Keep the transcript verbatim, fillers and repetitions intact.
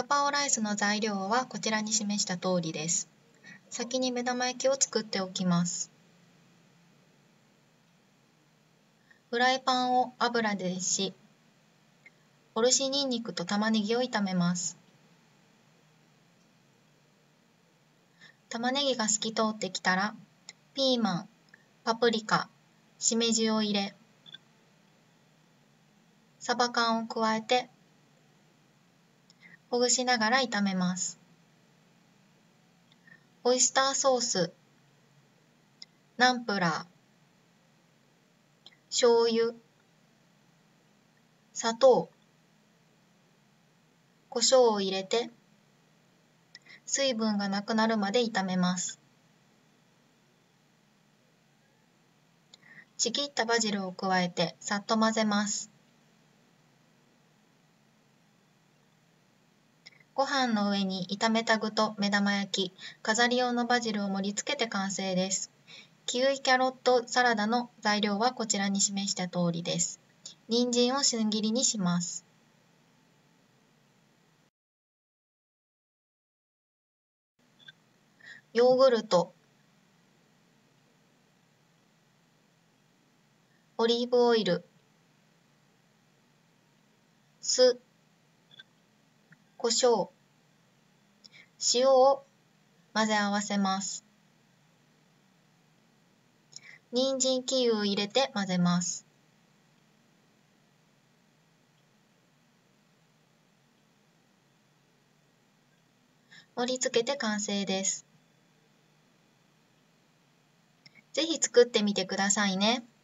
パオライスの材料はこちらに示した通りです。先に目玉焼きを作っておきます。フライパンを油で熱し、おろしにんにくと玉ねぎを炒めます。玉ねぎが透き通ってきたら、ピーマン、パプリカ、しめじを入れ、サバ缶を加えて、ほぐしながら炒めます。オイスターソース、ナンプラー、醤油、砂糖、胡椒を入れて、水分がなくなるまで炒めます。ちぎったバジルを加えてさっと混ぜます。ご飯の上に炒めた具と目玉焼き、飾り用のバジルを盛り付けて完成です。キウイキャロットサラダの材料はこちらに示した通りです。人参を千切りにします。ヨーグルト、オリーブオイル、酢、胡椒、塩を混ぜ合わせます。人参キウイ入れて混ぜます。盛り付けて完成です。ぜひ作ってみてくださいね。